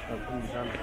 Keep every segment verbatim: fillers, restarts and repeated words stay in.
Aku di sana.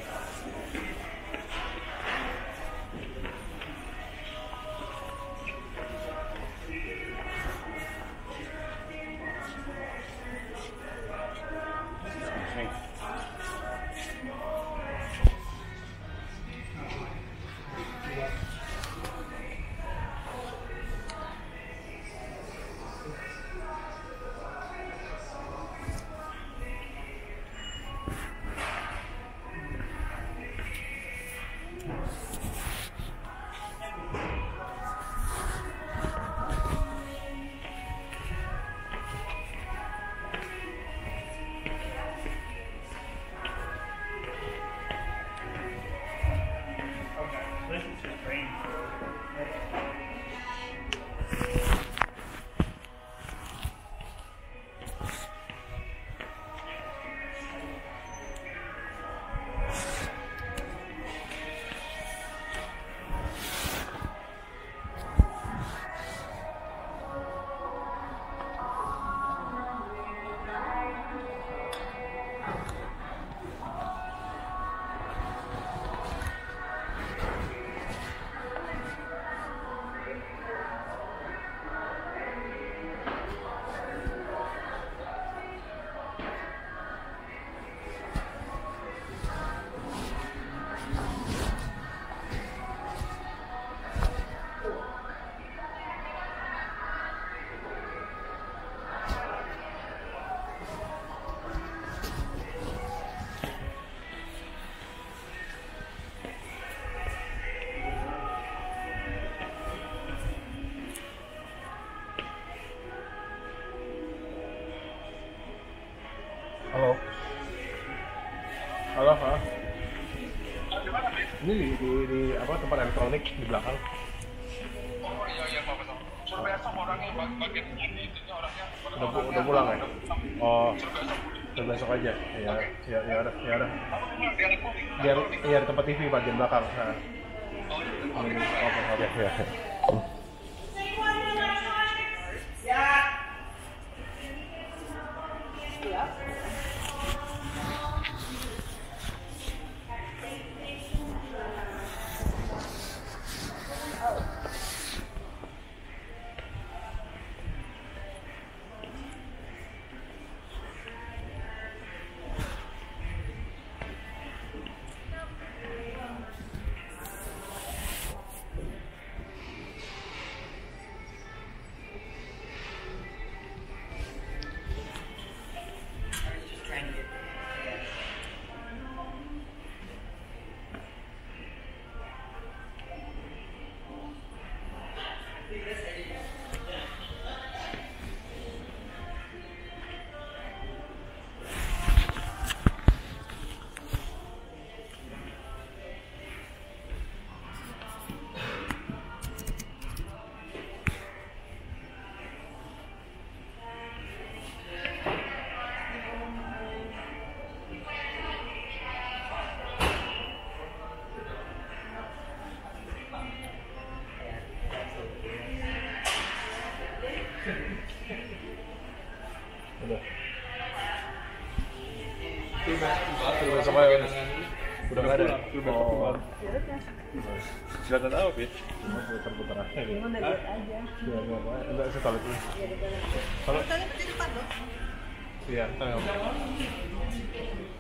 Halo. Halo, ha? Ini di, di, di apa tempat elektronik di belakang. Oh iya iya Pak Betul. Surabaya sama orangnya bagian ini itunya orangnya. Udah, udah pulang ya? Oh, udah besok aja. Ya, ya, ya udah, ya udah. Biar, iya di tempat T V bagian belakang. Nah. Oke, oke, ya. Udah. Udah besok aja udah. Udah nggak ada. Oh. Kelihatan apa, Fit? Cuma putar-putar aja. Cuma udah lihat aja. Iya, nggak apa. Enggak, saya toilet dulu. Iya, di toilet. Kalau Toilet di depan loh. iya, tengok.